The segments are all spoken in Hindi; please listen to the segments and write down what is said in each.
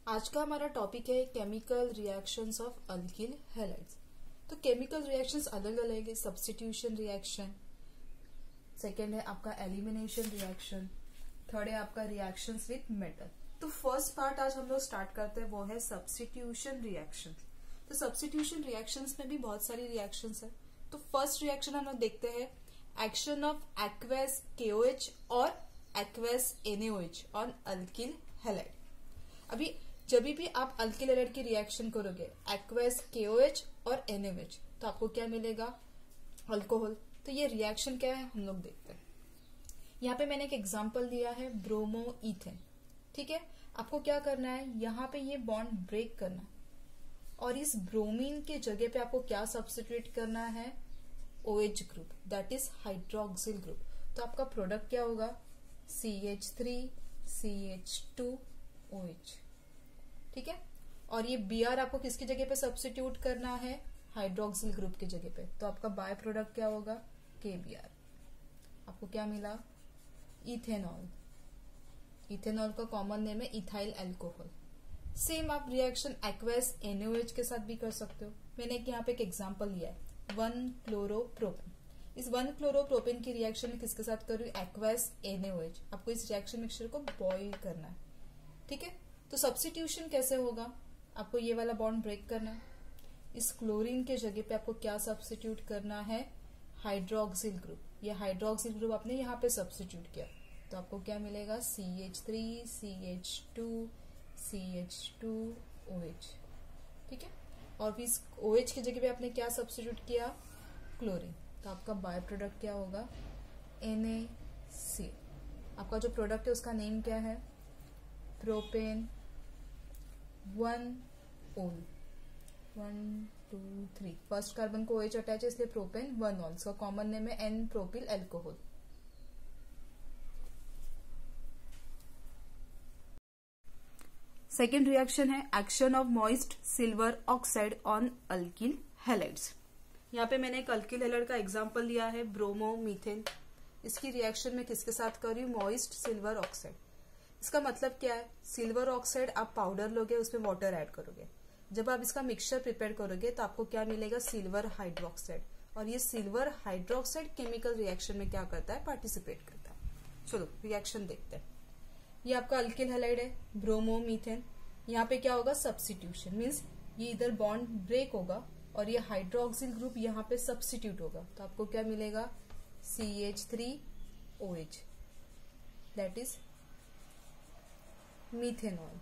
आज का हमारा टॉपिक है chemical reactions of alkyl halides. तो केमिकल रिएक्शंस अलग अलग है। सब्स्टिट्यूशन रिएक्शन, सेकेंड है आपका एलिमिनेशन रिएक्शन, थर्ड है आपका रिएक्शंस विथ मेटल। तो फर्स्ट पार्ट आज हम लोग स्टार्ट करते हैं, वो है सब्स्टिट्यूशन रिएक्शन। तो सब्स्टिट्यूशन रिएक्शंस में भी बहुत सारी रिएक्शंस है। तो फर्स्ट रिएक्शन हम लोग देखते हैं एक्शन ऑफ एक्वस KOH और aqueous NaOH on alkyl halide. अभी जब भी आप अल्किल हैलाइड की रिएक्शन करोगे एक्वस KOH और NaOH, तो आपको क्या मिलेगा? अल्कोहल। तो ये रिएक्शन क्या है हम लोग देखते हैं। यहाँ पे मैंने एक एग्जांपल दिया है ब्रोमो ईथेन। ठीक है, आपको क्या करना है, यहाँ पे ये बॉन्ड ब्रेक करना है और इस ब्रोमीन के जगह पे आपको क्या सब्स्टिट्यूट करना है? OH group, that is hydroxyl group. तो आपका प्रोडक्ट क्या होगा? CH3 CH2OH। ठीक है, और ये Br आपको किसकी जगह पे सब्स्टिट्यूट करना है? हाइड्रोक्सिल ग्रुप की जगह पे। तो आपका बाय प्रोडक्ट क्या होगा? KBr। आपको क्या मिला? इथेनॉल। इथेनॉल का कॉमन नेम है इथाइल अल्कोहल। सेम आप रिएक्शन एक्वस NaOH के साथ भी कर सकते हो। मैंने यहाँ पे एक एग्जांपल लिया है 1-क्लोरोप्रोपेन। इस 1-क्लोरोप्रोपेन की रिएक्शन में किसके साथ कर रही हूँ? Aqueous NaOH। आपको इस रिएक्शन मिक्सचर को बॉइल करना है। ठीक है, तो सब्स्टिट्यूशन कैसे होगा? आपको ये वाला बॉन्ड ब्रेक करना है। इस क्लोरीन के जगह पे आपको क्या सब्स्टिट्यूट करना है? Hydroxyl group. ये हाइड्रोक्सिल ग्रुप आपने यहाँ पे सब्स्टिट्यूट किया, तो आपको क्या मिलेगा? CH3 CH2 CH2OH। ठीक है, और फिर इस OH की जगह पे आपने क्या सब्स्टिट्यूट किया? क्लोरीन। तो आपका बाय प्रोडक्ट क्या होगा? NaCl। आपका जो प्रोडक्ट है उसका नेम क्या है? प्रोपेन 1-ओल। 1 2 3 फर्स्ट कार्बन को OH अटैच है, इसलिए प्रोपेन 1-ओल। इसका कॉमन नेम है N-प्रोपिल अल्कोहल। सेकेंड रिएक्शन है action of moist silver oxide on alkyl halides. यहाँ पे मैंने एक अल्किल हैलाइड का एग्जांपल लिया है ब्रोमो मीथेन। इसकी रिएक्शन में किसके साथ कर रही हूँ? Moist silver oxide. इसका मतलब क्या है? सिल्वर ऑक्साइड आप पाउडर लोगे, उसमें वाटर ऐड करोगे। जब आप इसका मिक्सचर प्रिपेयर करोगे तो आपको क्या मिलेगा? Silver hydroxide. और ये सिल्वर हाइड्रोक्साइड केमिकल रिएक्शन में क्या करता है? पार्टिसिपेट करता है। चलो रिएक्शन देखते हैं। ये आपका अल्किल हैलाइड है ब्रोमो मीथेन। यहाँ पे क्या होगा? सब्स्टिट्यूशन मीन्स ये इधर बॉन्ड ब्रेक होगा और ये हाइड्रोक्सिल ग्रुप यहाँ पे सब्स्टिट्यूट होगा। तो आपको क्या मिलेगा? CH3OH, that is methanol.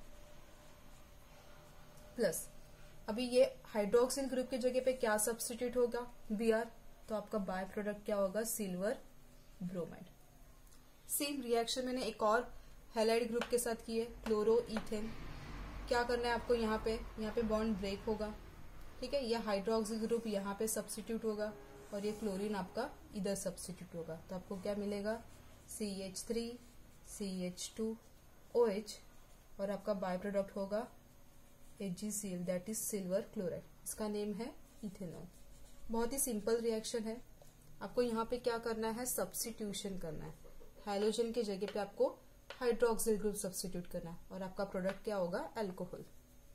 Plus अभी ये हाइड्रोक्सिल ग्रुप की जगह पे क्या सब्स्टिट्यूट होगा? Br। तो आपका बाय प्रोडक्ट क्या होगा? Silver bromide. सेम रिएक्शन मैंने एक और हैलाइड ग्रुप के साथ की है क्लोरो ईथेन। क्या करना है आपको? यहाँ पे बॉन्ड ब्रेक होगा। ठीक है, यह हाइड्रोक्सिल ग्रुप यहाँ पे सब्स्टिट्यूट होगा और ये क्लोरीन आपका इधर सब्स्टिट्यूट होगा। तो आपको क्या मिलेगा? CH3 CH2OH और आपका बाय प्रोडक्ट होगा HgCl, that is silver chloride. इसका नेम है इथेनॉल। बहुत ही सिंपल रिएक्शन है। आपको यहाँ पे क्या करना है? सब्स्टिट्यूशन करना है। हाइड्रोजन की जगह पे आपको हाइड्रोक्सिल ग्रुप सब्स्टिट्यूट करना है और आपका प्रोडक्ट क्या होगा? अल्कोहल।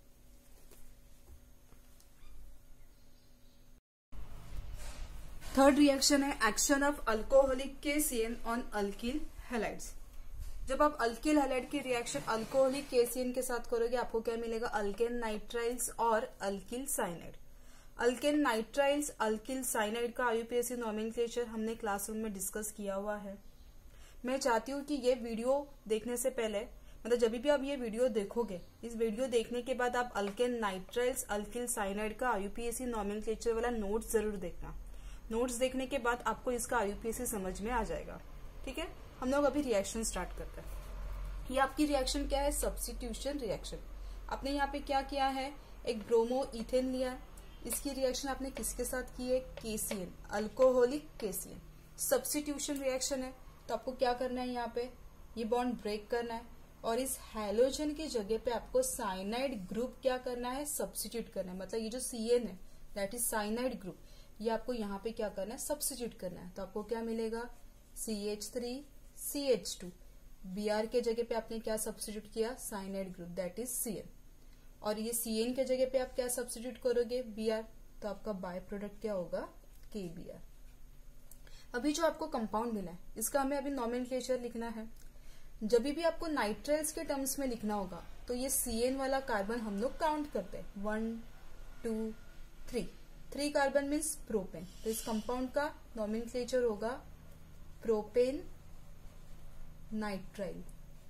थर्ड रिएक्शन है action of alcoholic KCN on alkyl halides. जब आप अल्किल हैलाइड की रिएक्शन अल्कोहलिक KCN के साथ करोगे आपको क्या मिलेगा? अल्केन नाइट्राइल्स और alkyl cyanide. Alkane nitriles alkyl cyanide का IUPAC नॉमेनक्लेचर हमने क्लासरूम में डिस्कस किया हुआ है। मैं चाहती हूँ कि ये वीडियो देखने से पहले, मतलब जब भी आप ये वीडियो देखोगे, इस वीडियो देखने के बाद आप अल्केन नाइट्राइल्स अल्किल साइनाइड का IUPAC नॉमेनक्लेचर वाला नोट्स जरूर देखना। नोट्स देखने के बाद आपको इसका IUPAC समझ में आ जाएगा। ठीक है, हम लोग अभी रिएक्शन स्टार्ट करते हैं। ये आपकी रिएक्शन क्या है? Substitution reaction. आपने यहाँ पे क्या किया है? एक ब्रोमो ईथेन लिया है। इसकी रिएक्शन आपने किसके साथ की है? KCN, alcoholic KCN। Substitution reaction है, तो आपको क्या करना है? यहाँ पे ये बॉन्ड ब्रेक करना है और इस हैलोजन की जगह पे आपको साइनाइड ग्रुप क्या करना है? सब्स्टिट्यूट करना है। मतलब ये जो CN है दैट इज साइनाइड ग्रुप, ये आपको यहाँ पे क्या करना है? सब्स्टिट्यूट करना है। तो आपको क्या मिलेगा? CH3 CH2। Br के जगह पे आपने क्या सब्स्टिट्यूट किया? Cyanide group, that is Cl। और ये CN के जगह पे आप क्या सब्स्टिट्यूट करोगे, Br, तो आपका बाय प्रोडक्ट क्या होगा, KBr। अभी जो आपको कंपाउंड मिला है इसका हमें अभी नॉमेनक्लेचर लिखना है। जब भी आपको नाइट्राइल्स के टर्म्स में लिखना होगा तो ये CN वाला कार्बन हम लोग काउंट करते हैं, 1 2 3, 3 कार्बन मीन्स प्रोपेन। तो इस कंपाउंड का नॉमेनक्लेचर होगा प्रोपेन नाइट्राइल।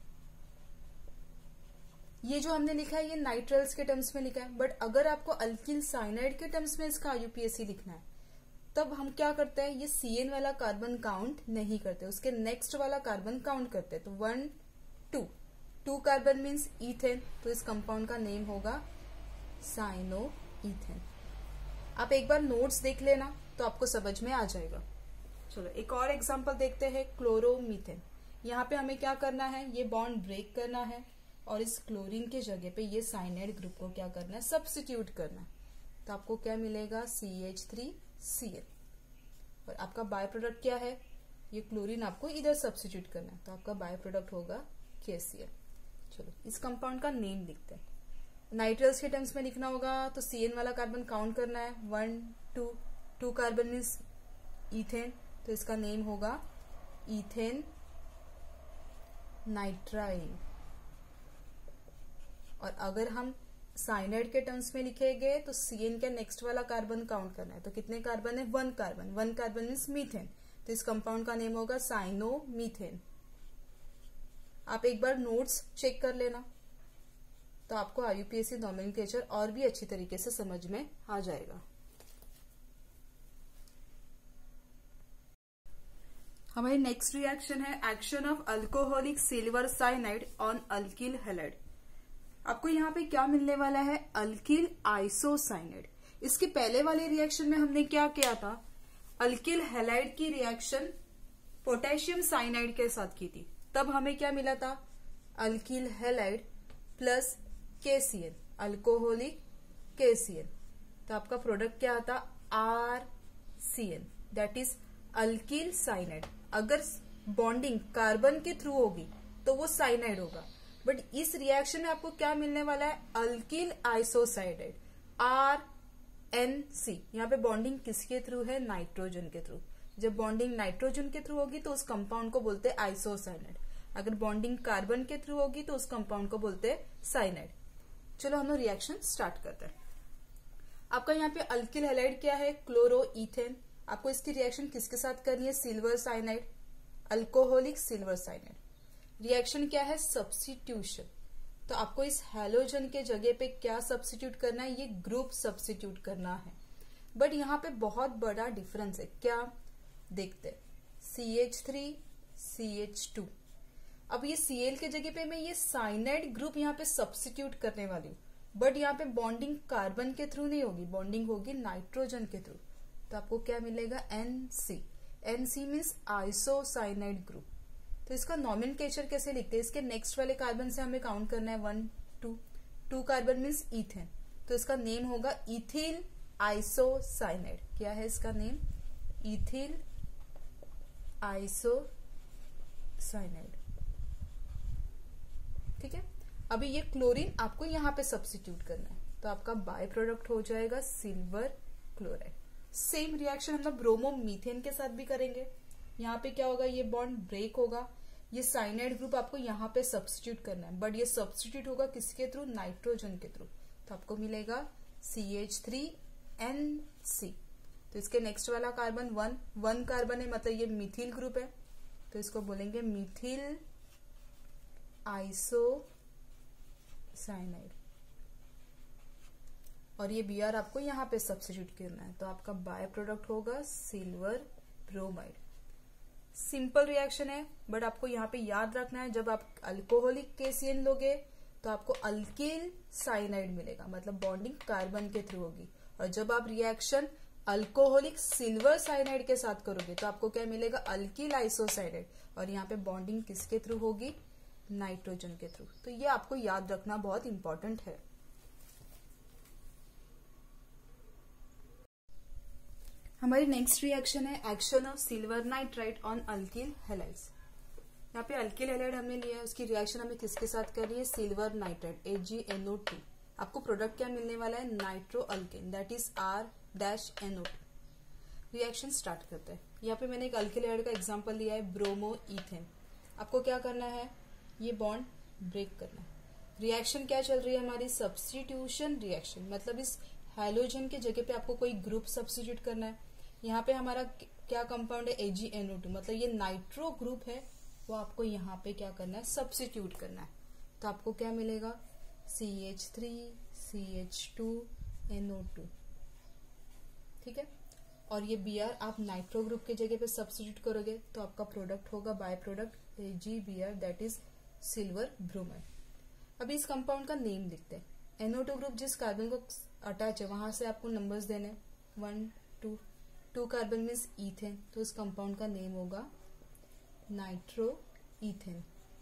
ये जो हमने लिखा है ये नाइट्राइल्स के टर्म्स में लिखा है, बट अगर आपको अल्किल साइनाइड के टर्म्स में इसका IUPAC लिखना है तब हम क्या करते हैं, ये CN वाला कार्बन काउंट नहीं करते, उसके नेक्स्ट वाला कार्बन काउंट करते हैं। तो 1 2 कार्बन मीन्स ईथेन, तो इस कंपाउंड का नेम होगा साइनो ईथेन। आप एक बार नोट्स देख लेना तो आपको समझ में आ जाएगा। चलो एक और एग्जांपल देखते हैं, क्लोरोमीथेन। यहाँ पे हमें क्या करना है, ये बॉन्ड ब्रेक करना है और इस क्लोरीन के जगह पे ये साइनाइड ग्रुप को क्या करना है, सब्स्टिट्यूट करना है। तो आपको क्या मिलेगा, CH3Cl। और आपका बाय प्रोडक्ट क्या है, ये क्लोरीन आपको इधर सब्स्टिट्यूट करना है, तो आपका बाय प्रोडक्ट होगा KCl। चलो इस कंपाउंड का नेम लिखते हैं। नाइट्रल्स के टर्म्स में लिखना होगा तो CN वाला कार्बन काउंट करना है, 1 2 कार्बन मीन्स ईथेन, तो इसका नेम होगा ईथेन नाइट्राइल। और अगर हम साइनाइड के टर्म्स में लिखेंगे तो CN के नेक्स्ट वाला कार्बन काउंट करना है, तो कितने कार्बन है, 1 कार्बन मीन्स मीथेन, तो इस कंपाउंड का नेम होगा साइनोमीथेन। आप एक बार नोट्स चेक कर लेना तो आपको IUPAC नॉमेनक्लेचर और भी अच्छी तरीके से समझ में आ जाएगा। हमारी नेक्स्ट रिएक्शन है action of alcoholic silver cyanide on alkyl halide. आपको यहाँ पे क्या मिलने वाला है, अल्किल आइसोसाइनाइड। इसके पहले वाले रिएक्शन में हमने क्या किया था, अल्किल हैलाइड की रिएक्शन पोटेशियम साइनाइड के साथ की थी, तब हमें क्या मिला था, alkyl halide plus KCl, alcoholic KCl। तो आपका प्रोडक्ट क्या आता, RCl, that is alkyl cyanide. अगर बॉन्डिंग कार्बन के थ्रू होगी तो वो साइनाइड होगा, बट इस रिएक्शन में आपको क्या मिलने वाला है, अल्किल आइसोसाइनाइड, RNC। यहाँ पे बॉन्डिंग किसके थ्रू है, नाइट्रोजन के थ्रू। जब बॉन्डिंग नाइट्रोजन के थ्रू होगी तो उस कंपाउंड को बोलते हैं आइसोसाइनाइड, अगर बॉन्डिंग कार्बन के थ्रू होगी तो उस कंपाउंड को बोलते हैं साइनाइड। चलो हम लोग रिएक्शन स्टार्ट करते हैं। आपका यहाँ पे अल्किल हैलाइड क्या है, क्लोरोईथेन। आपको इसकी रिएक्शन किसके साथ करनी है, silver cyanide, alcoholic silver cyanide. Reaction क्या है, सब्स्टिट्यूशन। तो आपको इस हैलोजन के जगह पे क्या सब्स्टिट्यूट करना है, ये ग्रुप सब्स्टिट्यूट करना है। बट यहाँ पे बहुत बड़ा डिफरेंस है, क्या देखते हैं, CH3 CH2। अब ये Cl के जगह पे मैं ये साइनाइड ग्रुप यहाँ पे सब्स्टिट्यूट करने वाली हूँ, बट यहाँ पे बॉन्डिंग कार्बन के थ्रू नहीं होगी, बॉन्डिंग होगी नाइट्रोजन के थ्रू। तो आपको क्या मिलेगा, NC। NC means isocyanide group. तो इसका नॉमेनक्लेचर कैसे लिखते हैं, इसके नेक्स्ट वाले कार्बन से हमें काउंट करना है, 1 2 कार्बन मीन्स ईथेन, तो इसका नेम होगा इथिल आइसोसाइनाइड। क्या है इसका नेम, इथिल आइसोसाइनाइड। ठीक है, अभी ये क्लोरीन आपको यहाँ पे सब्स्टिट्यूट करना है, तो आपका बाय प्रोडक्ट हो जाएगा सिल्वर क्लोराइड। सेम रिएक्शन हम लोग ब्रोमोमीथेन के साथ भी करेंगे। यहाँ पे क्या होगा, ये बॉन्ड ब्रेक होगा, ये साइनाइड ग्रुप आपको यहाँ पे सब्स्टिट्यूट करना है, बट ये सब्स्टिट्यूट होगा किसके थ्रू, नाइट्रोजन के थ्रू। तो आपको मिलेगा CH3NC। तो इसके नेक्स्ट वाला कार्बन 1 कार्बन है, मतलब ये मिथिल ग्रुप है, तो इसको बोलेंगे मिथिल आइसोसाइनाइड। और ये Br आपको यहाँ पे सब्स्टिट्यूट करना है, तो आपका बाय प्रोडक्ट होगा सिल्वर ब्रोमाइड। सिंपल रिएक्शन है, बट आपको यहाँ पे याद रखना है, जब आप अल्कोहलिक KCl लोगे तो आपको अल्किल साइनाइड मिलेगा, मतलब बॉन्डिंग कार्बन के थ्रू होगी। और जब आप रिएक्शन अल्कोहलिक सिल्वर साइनाइड के साथ करोगे तो आपको क्या मिलेगा, अल्किल आइसोसाइनाइड, और यहाँ पे बॉन्डिंग किसके थ्रू होगी, नाइट्रोजन के थ्रू। तो ये आपको याद रखना बहुत इंपॉर्टेंट है। हमारी नेक्स्ट रिएक्शन है action of silver nitride on alkyl halides. यहाँ पे अल्किल हैलाइड हमने लिया है, उसकी रिएक्शन हमें किसके साथ करनी है, सिल्वर नाइट्राइड AgNO2। आपको प्रोडक्ट क्या मिलने वाला है, nitro alkane, that is R-NO2। Reaction start करते हैं। यहाँ पे मैंने एक अल्किल हैलाइड का एग्जांपल लिया है, ब्रोमो ईथेन। आपको क्या करना है, ये बॉन्ड ब्रेक करना है। रिएक्शन क्या चल रही है हमारी, सब्स्टिट्यूशन रिएक्शन, मतलब इस हैलोजन के जगह पे आपको कोई ग्रुप सब्स्टिट्यूट करना है। यहाँ पे हमारा क्या कंपाउंड है, AgNO2, मतलब ये नाइट्रो ग्रुप है, वो आपको यहाँ पे क्या करना है, सब्स्टिट्यूट करना है। तो आपको क्या मिलेगा, CH3 CH2 NO2, ठीक है। और ये Br आप नाइट्रो ग्रुप के जगह पे सब्स्टिट्यूट करोगे तो आपका प्रोडक्ट होगा by product AgBr, that is silver bromide. अभी इस कंपाउंड का नेम लिखते हैं। NO2 ग्रुप जिस कार्बन को अटैच है वहां से आपको नंबर्स देने, 1 2 कार्बन मीन्स ईथेन, तो इस कंपाउंड का नेम होगा नाइट्रो ईथेन।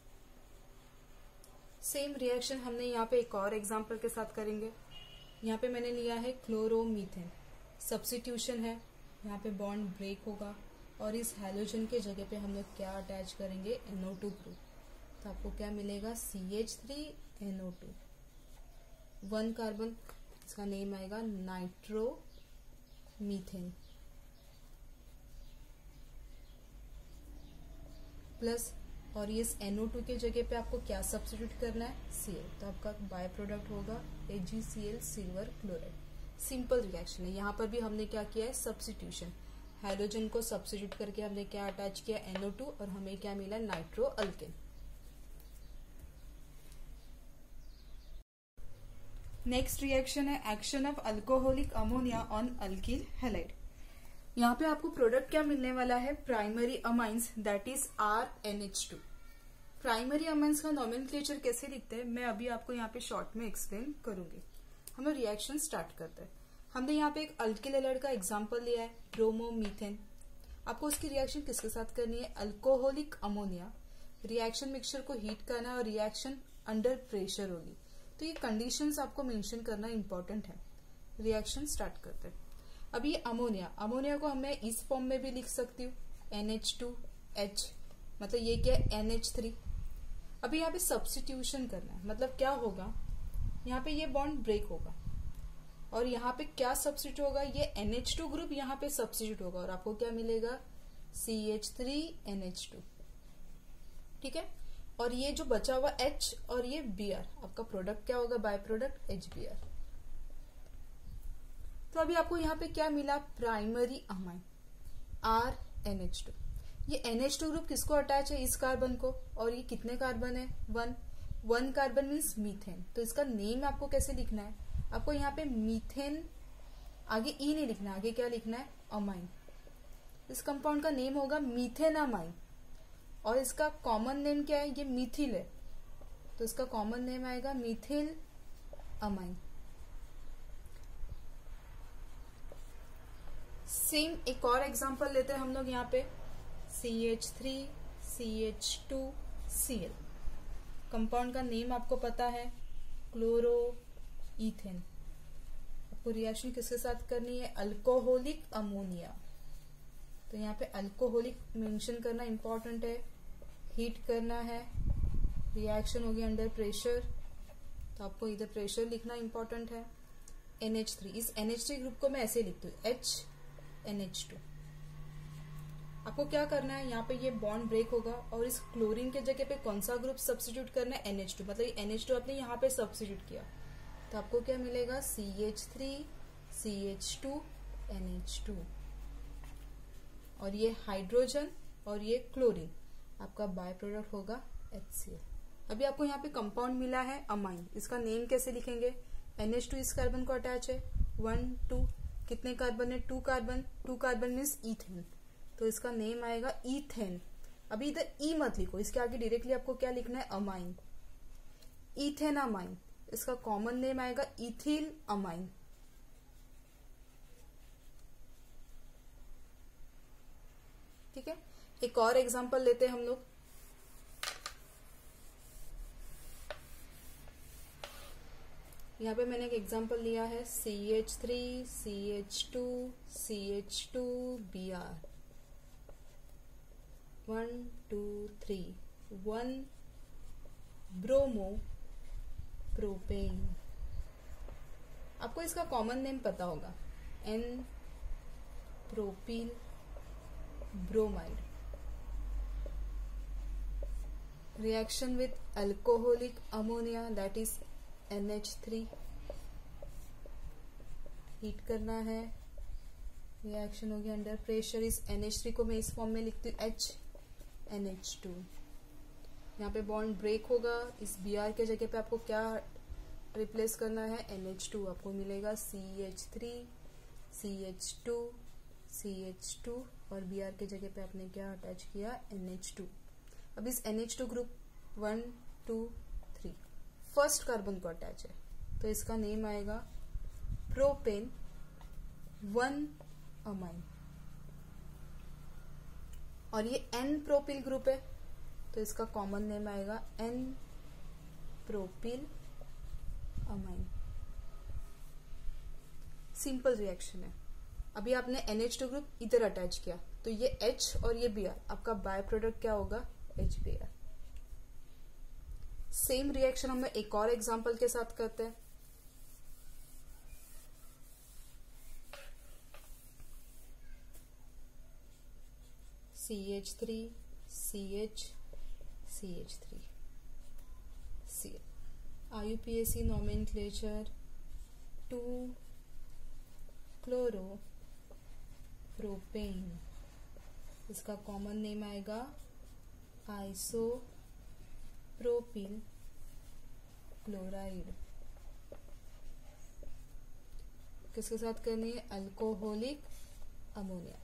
सेम रिएक्शन हमने यहाँ पे एक और एग्जांपल के साथ करेंगे। यहाँ पे मैंने लिया है क्लोरोमीथेन, सब्स्टिट्यूशन है, यहाँ पे बॉन्ड ब्रेक होगा और इस हैलोजन के जगह पे हम लोग क्या अटैच करेंगे, NO2 ग्रुप। तो आपको क्या मिलेगा, CH3 NO2, 1 कार्बन, इसका नेम आएगा नाइट्रो मीथेन, प्लस और ये NO2 के जगह पे आपको क्या सब्स्टिट्यूट करना है, Cl, तो आपका बाय प्रोडक्ट होगा AgCl silver chloride. Simple reaction है। यहाँ पर भी हमने क्या किया है, सब्स्टिट्यूशन, हाइड्रोजन को सब्स्टिट्यूट करके हमने क्या अटैच किया, NO2, और हमें क्या मिला, नाइट्रो अल्केन। नेक्स्ट रिएक्शन है action of alcoholic ammonia on alkyl halide. यहाँ पे आपको प्रोडक्ट क्या मिलने वाला है, primary amines, that is RNH2। Primary amines का नॉमेनक्लेचर कैसे लिखते हैं मैं अभी आपको यहाँ पे शॉर्ट में एक्सप्लेन करूंगी। हम लोग रिएक्शन स्टार्ट करते हैं। हमने यहाँ पे एक अल्किल हैलाइड का एग्जांपल लिया है, ब्रोमोमीथेन। आपको उसकी रिएक्शन किसके साथ करनी है, अल्कोहलिक अमोनिया। रिएक्शन मिक्सचर को हीट करना है और रिएक्शन अंडर प्रेशर होगी, तो ये कंडीशंस आपको मेंशन करना इंपॉर्टेंट है। रिएक्शन स्टार्ट करते हैं। अब ये अमोनिया को मैं इस फॉर्म में भी लिख सकती हूँ, NH2H, मतलब ये क्या है, NH3। अभी यहाँ पे सब्स्टिट्यूशन करना है, मतलब क्या होगा, यहाँ पे ये बॉन्ड ब्रेक होगा और यहाँ पे क्या सब्स्टिट्यूट होगा, ये NH2 ग्रुप यहाँ पे सब्स्टिट्यूट होगा और आपको क्या मिलेगा, CH3NH2, ठीक है। और ये जो बचा हुआ H और ये Br, आपका प्रोडक्ट क्या होगा, बाय प्रोडक्ट HBr। तो अभी आपको यहाँ पे क्या मिला, प्राइमरी अमाइन RNH2। ये NH2 ग्रुप किसको अटैच है, इस कार्बन को, और ये कितने कार्बन है, 1 कार्बन मीन्स मीथेन। तो इसका नेम आपको कैसे लिखना है, आपको यहाँ पे मीथेन, आगे ई नहीं लिखना, आगे क्या लिखना है, अमाइन। इस कंपाउंड का नेम होगा मीथेन अमाइन और इसका कॉमन नेम क्या है, ये मीथिल है, तो इसका कॉमन नेम आएगा मीथिल अमाइन। सेम एक और एग्जांपल लेते हैं हम लोग यहाँ पे, CH3 CH2 Cl। कंपाउंड का नेम आपको पता है, क्लोरो ईथेन। आपको रिएक्शन किसके साथ करनी है, अल्कोहलिक अमोनिया। तो यहाँ पे अल्कोहलिक मेंशन करना इंपॉर्टेंट है, हीट करना है, रिएक्शन होगी अंडर प्रेशर, तो आपको इधर प्रेशर लिखना इंपॉर्टेंट है। NH3, इस NH3 ग्रुप को मैं ऐसे लिखती हूँ, HNH2। आपको क्या करना है, यहाँ पे ये बॉन्ड ब्रेक होगा और इस क्लोरीन के जगह पे कौन सा ग्रुप सब्स्टिट्यूट करना है, NH2, मतलब NH2 आपने यहाँ पे सब्स्टिट्यूट किया, तो आपको क्या मिलेगा, CH3 CH2 NH2, और ये हाइड्रोजन और ये क्लोरीन, आपका बाय प्रोडक्ट होगा HCl। अभी आपको यहाँ पे कंपाउंड मिला है अमाइन, इसका नेम कैसे लिखेंगे, NH2 इस कार्बन को अटैच है, 1 2, कितने कार्बन है, 2 कार्बन मीन्स ईथेन, तो इसका नेम आएगा ईथेन। अभी इधर ई मत लिखो, इसके आगे डायरेक्टली आपको क्या लिखना है, अमाइन, ईथेन अमाइन। इसका कॉमन नेम आएगा इथिल अमाइन। ठीक है, एक और एग्जांपल लेते हैं हम लोग। यहाँ पे मैंने एक एग्जांपल लिया है, CH3 CH2 CH2 Br, 1 2 3, 1 bromo propane, आपको इसका कॉमन नेम पता होगा, N propyl bromide. Reaction with alcoholic ammonia that is NH3, heat करना है, रिएक्शन होगी अंडर प्रेशर। इस NH3 को मैं इस फॉर्म में लिखती हूँ HNH2। यहाँ पे बॉन्ड ब्रेक होगा, इस Br के जगह पे आपको क्या रिप्लेस करना है, NH2, आपको मिलेगा CH3 CH2 CH2 और Br के जगह पे आपने क्या अटैच किया, NH2। अब इस NH2 ग्रुप 1 2 3 फर्स्ट कार्बन को अटैच है, तो इसका नेम आएगा प्रोपेन 1 अमाइन। और ये N प्रोपिल ग्रुप है, तो इसका कॉमन नेम आएगा N propyl amine. Simple reaction है। अभी आपने NH2 ग्रुप इधर अटैच किया, तो ये H और ये Br, आपका बाय प्रोडक्ट क्या होगा, HBr। सेम रिएक्शन हम एक और एग्जांपल के साथ करते हैं। CH3 CH CH3 Cl, IUPAC nomenclature 2 chloro propane, इसका कॉमन नेम आएगा आइसोप्रोपिल क्लोराइड। किसके साथ करनी है, अल्कोहलिक अमोनिया।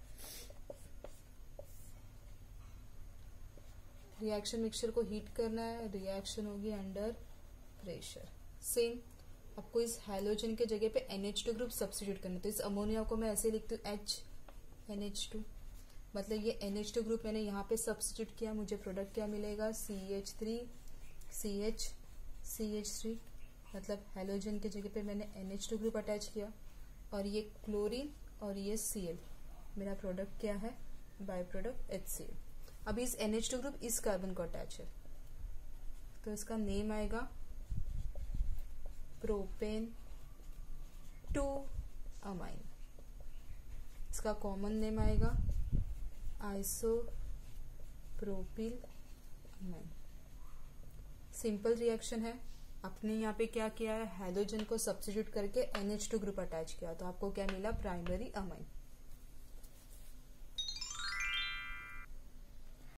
रिएक्शन मिक्सचर को हीट करना है, रिएक्शन होगी अंडर प्रेशर। सेम आपको इस हैलोजन के जगह पे NH2 ग्रुप सब्स्टिट्यूट करना है, तो इस अमोनिया को मैं ऐसे लिखती हूँ HNH2, मतलब ये NH2 ग्रुप मैंने यहाँ पे सब्स्टिट्यूट किया, मुझे प्रोडक्ट क्या मिलेगा, CH3 CH CH3, मतलब हैलोजन के जगह पे मैंने NH2 ग्रुप अटैच किया, और ये क्लोरीन और ये Cl, मेरा प्रोडक्ट क्या है, बाय प्रोडक्ट HCl। अभी इस NH2 ग्रुप इस कार्बन को अटैच है, तो इसका नेम आएगा प्रोपेन 2 अमाइन। इसका कॉमन नेम आएगा आइसोप्रोपिल अमाइन। सिंपल रिएक्शन है। आपने यहाँ पे क्या किया है, हैलोजन को सब्स्टिट्यूट करके NH2 ग्रुप अटैच किया, तो आपको क्या मिला, प्राइमरी अमाइन।